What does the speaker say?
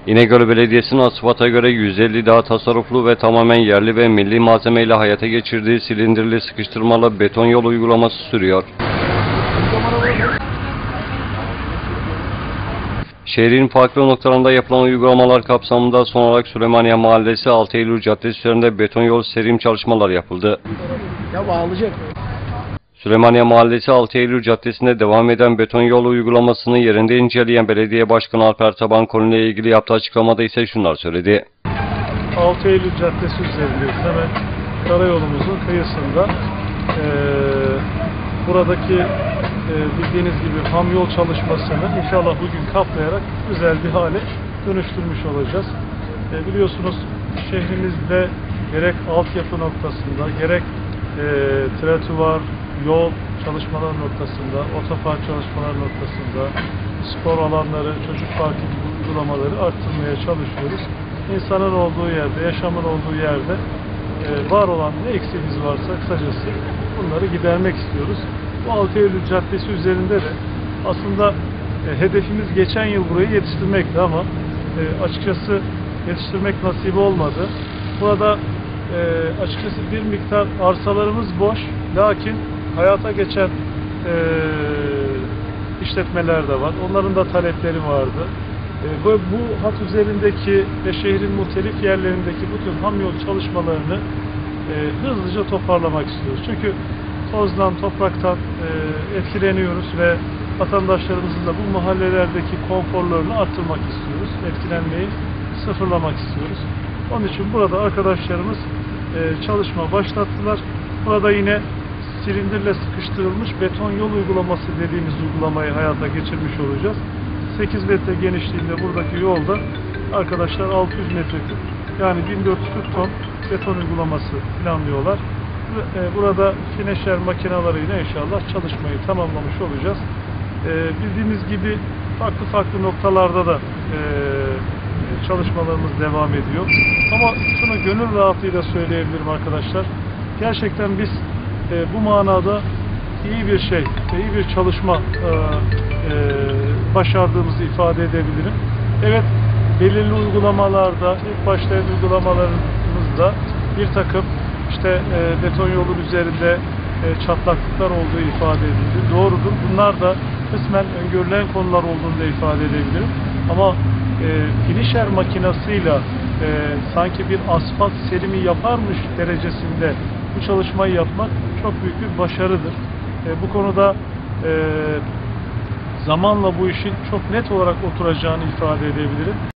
İnegöl Belediyesi'nin asfalta göre 150 daha tasarruflu ve tamamen yerli ve milli malzemeyle hayata geçirdiği silindirli sıkıştırmalı beton yol uygulaması sürüyor. Şehrin farklı noktalarında yapılan uygulamalar kapsamında son olarak Süleymaniye Mahallesi 6 Eylül Caddesi üzerinde beton yol serim çalışmaları yapıldı. Süleymaniye Mahallesi 6 Eylül Caddesi'nde devam eden beton yol uygulamasını yerinde inceleyen Belediye Başkanı Alper Taban konuyla ilgili yaptığı açıklamada ise şunlar söyledi. 6 Eylül Caddesi üzerindeyiz. Hemen karayolumuzun kıyısında. Buradaki bildiğiniz gibi ham yol çalışmasını inşallah bugün kaplayarak güzel bir hale dönüştürmüş olacağız. Biliyorsunuz şehrimizde gerek altyapı noktasında gerek trotuar, yol çalışmalar noktasında, otopark çalışmalar noktasında, spor alanları, çocuk parkı gibi uygulamaları arttırmaya çalışıyoruz. İnsanın olduğu yerde, yaşamın olduğu yerde var olan ne eksiğimiz varsa kısacası bunları gidermek istiyoruz. Bu 6 Eylül Caddesi üzerinde de aslında hedefimiz geçen yıl burayı yetiştirmekti ama açıkçası yetiştirmek nasip olmadı. Burada açıkçası bir miktar arsalarımız boş, lakin hayata geçen işletmeler de var. Onların da talepleri vardı. Bu hat üzerindeki ve şehrin muhtelif yerlerindeki bütün hamyol çalışmalarını hızlıca toparlamak istiyoruz. Çünkü tozdan, topraktan etkileniyoruz ve vatandaşlarımızın da bu mahallelerdeki konforlarını arttırmak istiyoruz. Etkilenmeyi sıfırlamak istiyoruz. Onun için burada arkadaşlarımız çalışma başlattılar. Burada yine silindirle sıkıştırılmış beton yol uygulaması dediğimiz uygulamayı hayata geçirmiş olacağız. 8 metre genişliğinde buradaki yolda arkadaşlar 600 metreküp yani 1440 ton beton uygulaması planlıyorlar. Burada fineşer makinalarıyla inşallah çalışmayı tamamlamış olacağız. Bildiğimiz gibi farklı noktalarda da çalışmalarımız devam ediyor. Ama şunu gönül rahatlığıyla söyleyebilirim arkadaşlar. Gerçekten biz bu manada iyi bir iyi bir çalışma başardığımızı ifade edebilirim. Evet, belirli uygulamalarda, ilk başlayan uygulamalarımızda bir takım beton yolun üzerinde çatlaklıklar olduğu ifade edildi. Doğrudur. Bunlar da kısmen öngörülen konular olduğunu da ifade edebilirim. Ama finisher makinasıyla sanki bir asfalt serimi yaparmış derecesinde bu çalışmayı yapmak çok büyük bir başarıdır. Bu konuda zamanla bu işin çok net olarak oturacağını ifade edebilirim.